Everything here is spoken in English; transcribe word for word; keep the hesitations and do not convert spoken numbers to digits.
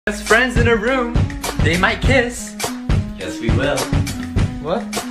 Best friends in a room, they might kiss. Yes, we will. What?